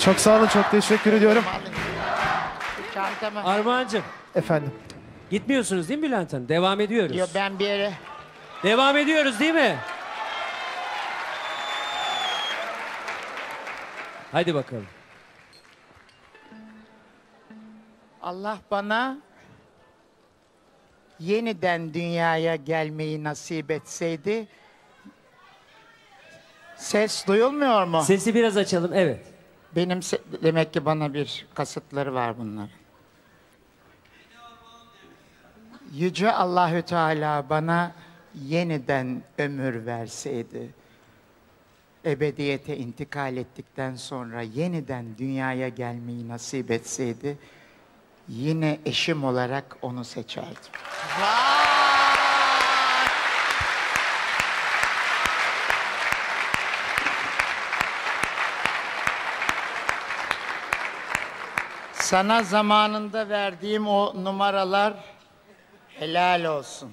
Çok sağ olun, çok teşekkür ediyorum. Çantamı. Armağancığım, Efendim. gitmiyorsunuz değil mi Bülent Hanım? Devam ediyoruz. Yo, ben bir yere... Devam ediyoruz değil mi? Hadi bakalım. Allah bana yeniden dünyaya gelmeyi nasip etseydi... Ses duyulmuyor mu? Sesi biraz açalım, evet. Benim demek ki bana bir kasıtları var bunların. Yüce Allahü Teala bana yeniden ömür verseydi, ebediyete intikal ettikten sonra yeniden dünyaya gelmeyi nasip etseydi, yine eşim olarak onu seçerdim. Sana zamanında verdiğim o numaralar helal olsun.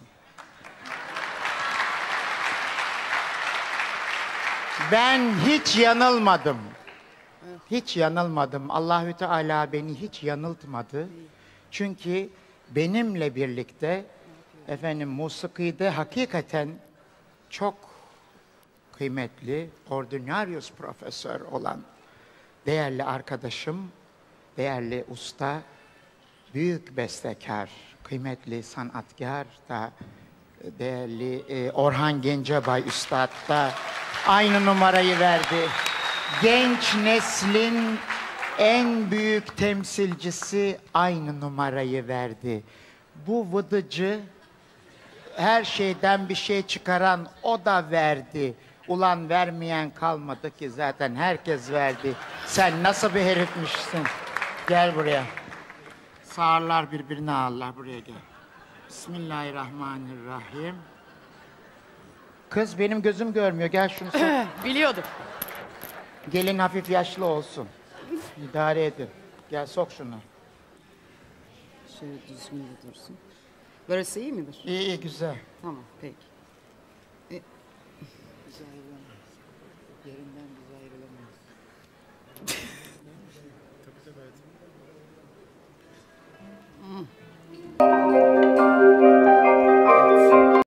Ben hiç yanılmadım. Hiç yanılmadım. Allahü Teala beni hiç yanıltmadı. Çünkü benimle birlikte musikide hakikaten çok kıymetli, ordinarius profesör olan değerli arkadaşım, değerli usta, büyük bestekar, kıymetli sanatkar da, değerli Orhan Gencebay Üstad da aynı numarayı verdi. Genç neslin en büyük temsilcisi aynı numarayı verdi. Bu vıdıcı, her şeyden bir şey çıkaran o da verdi. Ulan vermeyen kalmadı ki, zaten herkes verdi. Sen nasıl bir herifmişsin? Gel buraya. Sağırlar birbirini ağırlar, buraya gel. Bismillahirrahmanirrahim. Kız benim gözüm görmüyor, gel şunu sok. Biliyordum. Gelin hafif yaşlı olsun. İdare edin. Gel sok şunu. Şöyle düzgün de dursun. Burası iyi midir? İyi iyi, güzel. Tamam, peki. Biz ayrılamayız. Yerinden biz ayrılamayız. Tabii tabii.